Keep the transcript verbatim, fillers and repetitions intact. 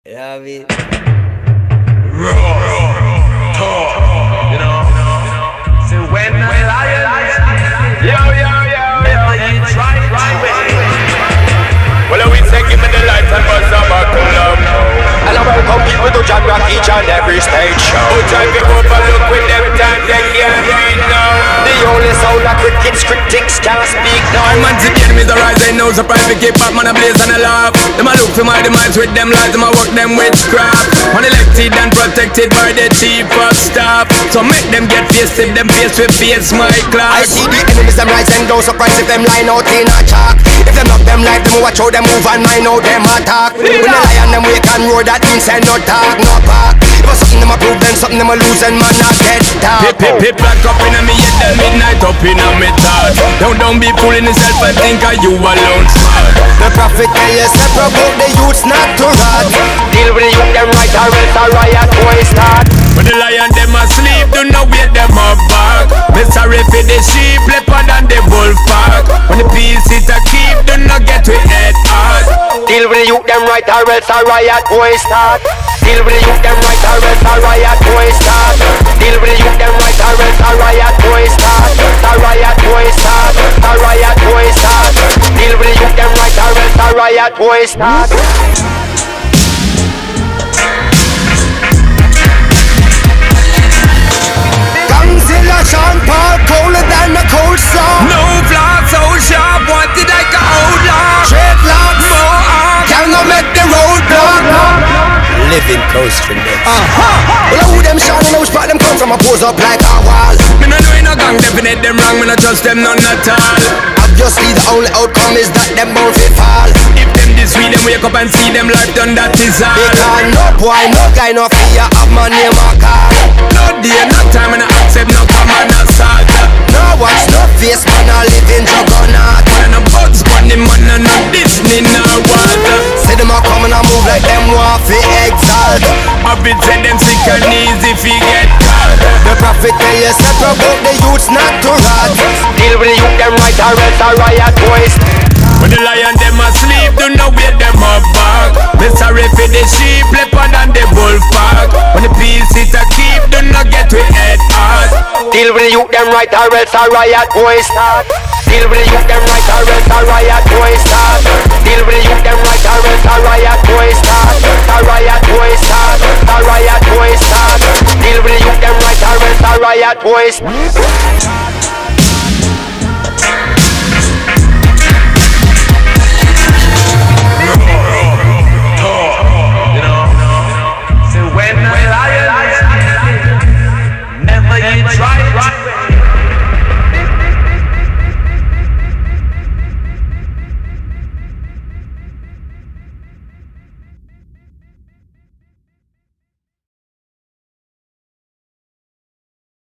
Yeah, I mean. Raw, talk, you know. So when the lion, yo, yo, yo, yo, you try, try, well, we take him in the light and bust a buckle up. And I welcome people to John Rock each and every stage show. Who drive you over, look with them time they can't read now. The only sound that critics, critics can't speak now. I'm man to the enemies arise, they know surprise. We keep up, man, a blaze and a laugh. Them a look for my demise with them lies, them a work them witchcraft. Man elected and protected by the chief of staff. So make them get faced if them face with face my class. I see the enemies them rise and don't surprise if them line out in a chalk. If them love them life, them watch how them move and mind how them attack. When the lion them wake and roar, that means say no talk, no back. If it's something them a prove, then something them a lose and man not get dark. Pip, pip, pip, black up in a me head, then midnight up in a me thought. Don't, don't be fooling yourself and think of you alone smart. The prophet tell you, say provoke the youths not to rot. Deal with the youth them right or else a riot boy start. When the lion them asleep, do not wake them up back. Me sorry for the sheep, leopard and the wolf pack. When the peace is a keep, do not get to head hard. Deal with the youth them right or else a riot boy start. Deal with the youth them right or else a riot boy start. Deal with the youth them right or else a riot boy start. A riot boy start. A riot boy start. Deal with the youth them right or else a riot boy start. Sean Paul, colder than a cold song. No flaw, so sharp, wanted like a outlaw. Dreadlocks, more arms, cannot make the road block. Living coasting next. Uh-huh. Well, who them Sean and who spot them come from, I pose up like a wall. Me no know in a gang, definite them wrong, me no trust them none at all. Obviously the only outcome is that them bound to fall. If them this week, them wake up and see them life done, that is all. Because no boy, no guy, no fear of my name or call. No day, no time, and I accept no command assault. No watch, no face, man, I live in juggernaut. Man, no bugs, bunny, man, and no Disney, no water. Say them a come and I move like them want to exalt. I be say them sick and easy if you get caught. The prophet tell you, say provoke the youths not to rot. Deal with the youth them right or else a riot boys. When the lion them asleep, do not wake them up back. Me sorry for the sheep, leopard and the wolf pack. When the peace is a keep, do not get to head hard. Deal with the youth them right or else a riot boy start. Deal with the youth them right or else a riot boy start. Deal with the youth them right or else a riot boy start. A riot boy start. A riot boy start. Deal with the youth them right or else a riot boy start.